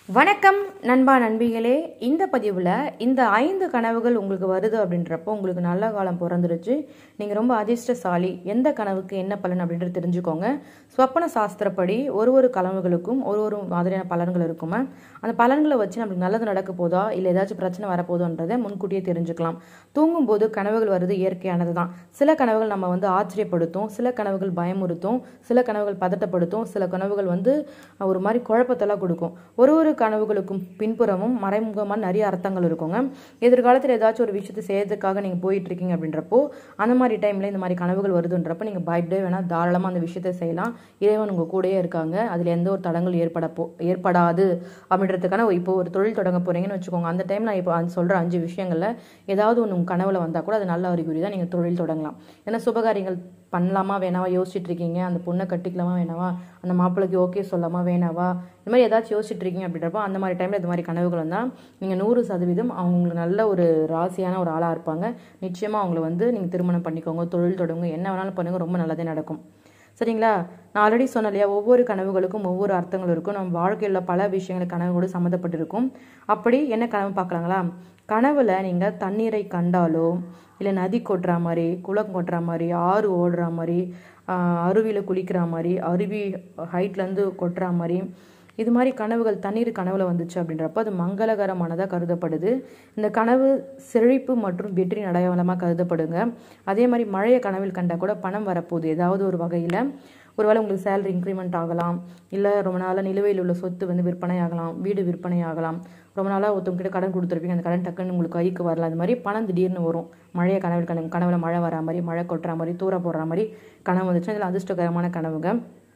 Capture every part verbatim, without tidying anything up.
வணக்கம் நண்பா நண்பிகளே. இந்த பதிவில் இந்த ஐந்து கனவுகள் உங்களுக்கு வருது அப்படின்றப்போ உங்களுக்கு நல்ல காலம் பிறந்துருச்சு, நீங்கள் ரொம்ப அதிர்ஷ்டசாலி. எந்த கனவுக்கு என்ன பலன் அப்படின்றது தெரிஞ்சுக்கோங்க. ஸ்வப்ன சாஸ்திரப்படி ஒரு ஒரு கனவுகளுக்கும் ஒரு ஒரு மாதிரியான பலன்கள் இருக்குமா, அந்த பலன்களை வச்சு நம்மளுக்கு நல்லது நடக்க போதா இல்லை ஏதாச்சும் பிரச்சனை வரப்போதோன்றதை முன்கூட்டியே தெரிஞ்சுக்கலாம். தூங்கும்போது கனவுகள் வருது இயற்கையானது தான். சில கனவுகள் நம்ம வந்து ஆச்சரியப்படுத்தும், சில கனவுகள் பயமுறுத்தும், சில கனவுகள் பதட்டப்படுத்தும், சில கனவுகள் வந்து ஒரு மாதிரி குழப்பத்தெல்லாம் கொடுக்கும். ஒரு ஒரு கனவுகளுக்கும் பின்புறமும் மறைமுகமான நிறைய அர்த்தங்கள் இருக்குங்க. எதிர்காலத்தில் ஏதாச்சும் ஒரு விஷயத்தை செய்யறதுக்காக நீங்கள் போயிட்டு இருக்கீங்க அப்படின்றப்போ அந்த மாதிரி டைமில் இந்த மாதிரி கனவுகள் வருதுன்றப்போ நீங்கள் பயப்படவே வேணாம், தாராளமாக அந்த விஷயத்தை செய்யலாம். இறைவன் உங்கள் கூடயே இருக்காங்க, அதில் எந்த ஒரு தடங்கள் ஏற்பட போ ஏற்படாது அப்படின்றதுக்கான. இப்போ ஒரு தொழில் தொடங்க போகிறீங்கன்னு வச்சுக்கோங்க, அந்த டைம் நான் இப்போ சொல்கிற அஞ்சு விஷயங்களில் ஏதாவது ஒன்று உங்கள் கனவுல வந்தால் கூட அது நல்ல அறிகுறி தான், நீங்கள் தொழில் தொடங்கலாம். ஏன்னா சுபகாரியங்கள் பண்ணலாமா வேணாவா யோசிச்சுட்டு இருக்கீங்க, அந்த பொண்ணை கட்டிக்கலாமா வேணாவா, அந்த மாப்பிள்ளைக்கு ஓகே சொல்லாமா வேணாவா, இந்த மாதிரி ஏதாச்சும் யோசிச்சுட்டு இருக்கீங்க அப்படின்றப்போ அந்த மாதிரி டைமில் இது மாதிரி கனவுகள் வந்தால் நீங்கள் நூறு சதவீதம் அவங்களுக்கு நல்ல ஒரு ராசியான ஒரு ஆளாக இருப்பாங்க. நிச்சயமாக அவங்கள வந்து நீங்கள் திருமணம் பண்ணிக்கோங்க, தொழில் தொடங்க, என்ன வேணாலும் பண்ணுங்க, ரொம்ப நல்லதே நடக்கும். சரிங்களா? நான் ஆல்ரெடி சொன்னேன் இல்லையா, ஒவ்வொரு கனவுகளுக்கும் ஒவ்வொரு அர்த்தங்கள் இருக்கும். நம்ம வாழ்க்கையில் பல விஷயங்கள் கனவுகளோடு சம்மந்தப்பட்டிருக்கும். அப்படி என்ன கனவு பார்க்கலாங்களா? கனவுல நீங்கள் தண்ணீரை கண்டாலோ, இல்லை நதி கொட்டுற மாதிரி, குளம் கொட்டுற மாதிரி, ஆறு ஓடுற மாதிரி, அருவியில் குளிக்கிற மாதிரி, அருவி ஹைட்லேருந்து கொட்டுற மாதிரி, இது மாதிரி கனவுகள் தண்ணீர் கனவுல வந்துச்சு அப்படின்றப்போ அது மங்களகரமானதாக கருதப்படுது. இந்த கனவு செழிப்பு மற்றும் வெற்றி அடையாளமாக கருதப்படுங்க. அதே மாதிரி மழைய கனவில் கண்டால் கூட பணம் வரப்போகுது ஏதாவது ஒரு வகையில். ஒருவேளை உங்களுக்கு சேலரி இன்க்ரிமெண்ட் ஆகலாம், இல்லை ரொம்ப நாளாக நிலுவையில் உள்ள சொத்து வந்து விற்பனை ஆகலாம், வீடு விற்பனை ஆகலாம், ரொம்ப நாளாக ஒருத்தவங்கிட்ட கடன் கொடுத்துருப்பீங்க, அந்த கடன் டக்குன்னு உங்களுக்கு கைக்கு வரலாம். அது மாதிரி பணம் திடீர்னு வரும். மழைய கனவில் கனவு கனவுல மழை வரா மாதிரி, மழை கொட்டுற மாதிரி, தூர போடுற மாதிரி கனவு வந்துச்சுன்னா இதில் அதிர்ஷ்டகரமான கனவுங்க.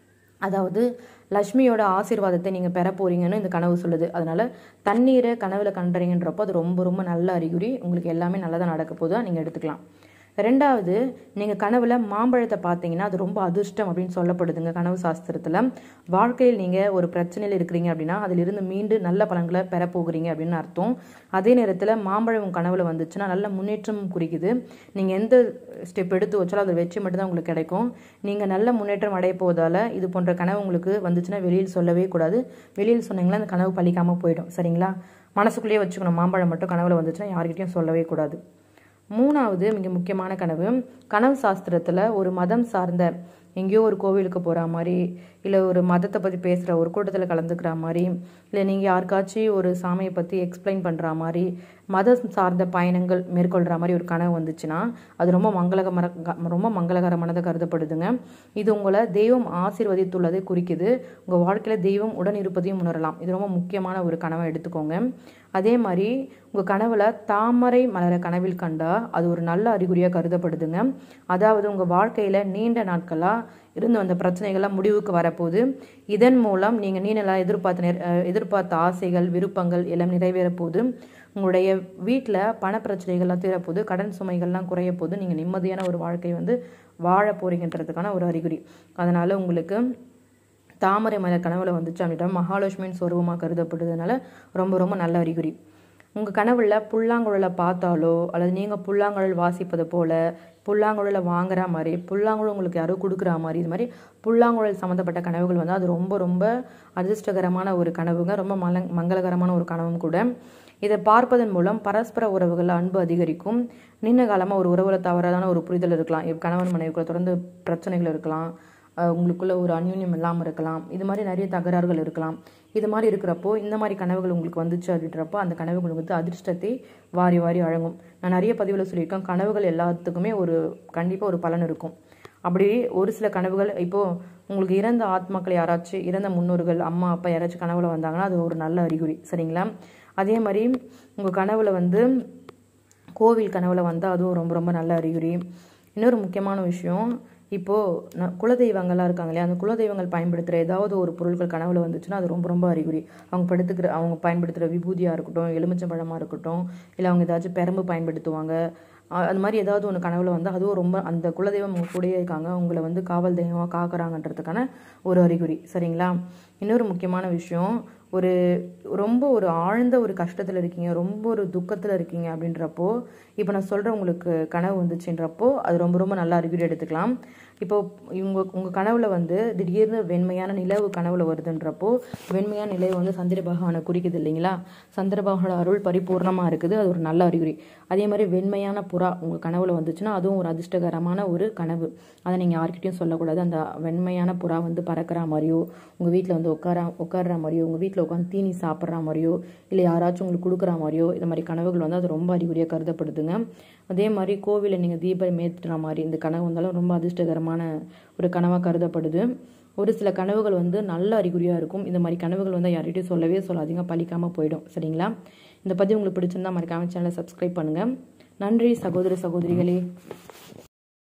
அதாவது லக்ஷ்மியோட ஆசீர்வாதத்தை நீங்கள் பெற போறீங்கன்னு இந்த கனவு சொல்லுது. அதனால தண்ணீரை கனவுல கண்டுறீங்கன்றப்போ அது ரொம்ப ரொம்ப நல்ல அறிகுறி. உங்களுக்கு எல்லாமே நல்லதாக நடக்க போதா நீங்கள் எடுத்துக்கலாம். ரெண்டாவது, நீங்கள் கனவுல மாம்பழத்தை பார்த்தீங்கன்னா அது ரொம்ப அதிர்ஷ்டம் அப்படின்னு சொல்லப்படுதுங்க கனவு சாஸ்திரத்தில். வாழ்க்கையில் நீங்கள் ஒரு பிரச்சனையில் இருக்கிறீங்க அப்படின்னா அதிலிருந்து மீண்டு நல்ல பலன்களை பெற போகிறீங்க அப்படின்னு அர்த்தம். அதே நேரத்தில் மாம்பழம் கனவுல வந்துச்சுன்னா நல்ல முன்னேற்றம் குறிக்குது. நீங்கள் எந்த ஸ்டெப் எடுத்து வச்சாலும் அது வெற்றி மட்டும்தான் உங்களுக்கு கிடைக்கும். நீங்கள் நல்ல முன்னேற்றம் அடைய போவதால் இது போன்ற கனவு உங்களுக்கு வந்துச்சுன்னா வெளியில் சொல்லவே கூடாது. வெளியில் சொன்னீங்கன்னா அந்த கனவு பழிக்காமல் போயிடும். சரிங்களா? மனசுக்குள்ளேயே வச்சுக்கணும், மாம்பழம் மட்டும் கனவுல வந்துச்சுன்னா யார்கிட்டையும் சொல்லவே கூடாது. மூணாவது மிக முக்கியமான கனவு, கனவு சாஸ்திரத்தில் ஒரு மதம் சார்ந்த எங்கேயோ ஒரு கோவிலுக்கு போகிற மாதிரி, இல்லை ஒரு மதத்தை பற்றி பேசுகிற ஒரு கூட்டத்தில் கலந்துக்கிற மாதிரி, இல்லை நீங்கள் யாருக்காச்சும் ஒரு சாமியை பற்றி எக்ஸ்பிளைன் பண்ணுற மாதிரி, மதம் சார்ந்த பயணங்கள் மேற்கொள்கிற மாதிரி ஒரு கனவு வந்துச்சுன்னா அது ரொம்ப மங்களகர ரொம்ப மங்களகரமானதாக கருதப்படுதுங்க. இது உங்களை தெய்வம் ஆசீர்வதித்துள்ளதை குறிக்குது. உங்கள் வாழ்க்கையில் தெய்வம் உடன் இருப்பதையும் உணரலாம். இது ரொம்ப முக்கியமான ஒரு கனவை எடுத்துக்கோங்க. அதே மாதிரி உங்கள் கனவுல தாமரை மலர கனவில் கண்டா அது ஒரு நல்ல அறிகுறியாக கருதப்படுதுங்க. அதாவது உங்கள் வாழ்க்கையில் நீண்ட நாட்களாக இருந்து வந்த பிரச்சனைகள்லாம் முடிவுக்கு வரப்போகுது. இதன் மூலம் நீங்கள் நீண்டெல்லாம் எதிர்பார்த்த எதிர்பார்த்த ஆசைகள் விருப்பங்கள் எல்லாம் நிறைவேற போகுது. உங்களுடைய வீட்டில் பண பிரச்சனைகள்லாம் தீரப்போகுது, கடன் சுமைகள்லாம் குறைய போகுது, நீங்கள் நிம்மதியான ஒரு வாழ்க்கை வந்து வாழ போறீங்கன்றதுக்கான ஒரு அறிகுறி. அதனால் உங்களுக்கு தாமரை மலர் கனவுல வந்துச்சு அப்படின்னா மகாலட்சுமியின் சொருபமாக கருதப்படுறதுனால ரொம்ப ரொம்ப நல்ல அறிகுறி. உங்கள் கனவுல புல்லாங்குழலை பார்த்தாலோ அல்லது நீங்கள் புல்லாங்குழல் வாசிப்பது போல, புல்லாங்குழலை வாங்குற மாதிரி, புல்லாங்குழல் உங்களுக்கு யாரோ கொடுக்குற மாதிரி, இது மாதிரி புல்லாங்குழல் சம்மந்தப்பட்ட கனவுகள் வந்து அது ரொம்ப ரொம்ப அதிர்ஷ்டகரமான ஒரு கனவுங்க. ரொம்ப மல மங்களகரமான ஒரு கனவும் கூட. இதை பார்ப்பதன் மூலம் பரஸ்பர உறவுகளில் அன்பு அதிகரிக்கும். நீண்ட காலமாக ஒரு உறவுல தவறான ஒரு புரிதல் இருக்கலாம், கணவன் மனைவிக்குள்ள தொடர்ந்து பிரச்சனைகள் இருக்கலாம், உங்களுக்குள்ள ஒரு அந்யுன்யம் இல்லாமல் இருக்கலாம், இது மாதிரி நிறைய தகராறுகள் இருக்கலாம். இது மாதிரி இருக்கிறப்போ இந்த மாதிரி கனவுகள் உங்களுக்கு வந்துச்சு அப்படின்றப்போ அந்த கனவுகள் வந்து அதிர்ஷ்டத்தை வாரி வாரி வழங்கும். நான் நிறைய பதிவில் சொல்லியிருக்கேன், கனவுகள் எல்லாத்துக்குமே ஒரு கண்டிப்பாக ஒரு பலன் இருக்கும். அப்படி ஒரு சில கனவுகள், இப்போது உங்களுக்கு இறந்த ஆத்மாக்கள் யாராச்சும், இறந்த முன்னோர்கள் அம்மா அப்பா யாராச்சும் கனவுல வந்தாங்கன்னா அது ஒரு நல்ல அறிகுறி. சரிங்களா? அதே மாதிரி உங்கள் கனவுல வந்து கோவில் கனவுல வந்தால் அதுவும் ரொம்ப ரொம்ப நல்ல அறிகுறி. இன்னொரு முக்கியமான விஷயம், இப்போது நான் குலதெய்வங்கள்லாம் இருக்காங்க இல்லையா, அந்த குலதெய்வங்கள் பயன்படுத்துகிற ஏதாவது ஒரு பொருட்கள் கனவுல வந்துச்சுன்னா அது ரொம்ப ரொம்ப அறிகுறி. அவங்க படுத்துக்கிற அவங்க பயன்படுத்துகிற விபூதியாக இருக்கட்டும், எலுமிச்சம்பழமாக இருக்கட்டும், இல்லை அவங்க ஏதாச்சும் பெரம்பு பயன்படுத்துவாங்க, அது மாதிரி ஏதாவது ஒன்று கனவுல வந்து அதுவும் ரொம்ப அந்த குலதெய்வம் உங்கள் கூடயே இருக்காங்க, உங்களை வந்து காவல் தெய்வமாக காக்குறாங்கன்றதுக்கான ஒரு அறிகுறி. சரிங்களா? இன்னொரு முக்கியமான விஷயம், ஒரு ரொம்ப ஒரு ஆழ்ந்த ஒரு கஷ்டத்தில் இருக்கீங்க, ரொம்ப ஒரு துக்கத்தில் இருக்கீங்க அப்படின்றப்போ இப்போ நான் சொல்கிறேன் உங்களுக்கு கனவு வந்துச்சுன்றப்போ அது ரொம்ப ரொம்ப நல்ல அறிகுறி எடுத்துக்கலாம். இப்போ இவங்க உங்கள் கனவில் வந்து திடீர்னு வெண்மையான நிலவு கனவில் வருதுன்றப்போ வெண்மையான நிலவு வந்து சந்திர பகவானை குறிக்குது இல்லைங்களா? சந்திர பகவானோட அருள் பரிபூர்ணமாக இருக்குது, அது ஒரு நல்ல அறிகுறி. அதே மாதிரி வெண்மையான புறா உங்கள் கனவில் வந்துச்சுன்னா அதுவும் ஒரு அதிர்ஷ்டகரமான ஒரு கனவு. அதை நீங்கள் யார்கிட்டையும் சொல்லக்கூடாது. அந்த வெண்மையான புறா வந்து பறக்கிற மாதிரியோ, உங்கள் வீட்டில் வந்து உட்கார உட்கார்ற மாதிரியோ, உங்கள் வீட்டில் உட்காந்து தீனி சாப்பிட்ற மாதிரியோ, இல்லை யாராச்சும் உங்களுக்கு கொடுக்குற மாதிரியோ, இந்த மாதிரி கனவுகள் வந்து அது ரொம்ப அறிகுறியாக கருதப்படுதுங்க. அதே மாதிரி கோவிலில் நீங்கள் தீபம் ஏற்றுற மாதிரி இந்த கனவு வந்தாலும் ரொம்ப அதிர்ஷ்டகரமான ஒரு கனவாக கருதப்படுது. ஒரு சில கனவுகள் வந்து நல்ல அறிகுறியாக இருக்கும். இந்த மாதிரி கனவுகள் வந்து யார்கிட்டையும் சொல்லவே சொல்லாதீங்க, பழிக்காமல் போயிடும். சரிங்களா? இந்த பதிவு உங்களுக்கு பிடிச்சிருந்தா மறக்காம சேனலை சப்ஸ்கிரைப் பண்ணுங்கள். நன்றி சகோதர சகோதரிகளே.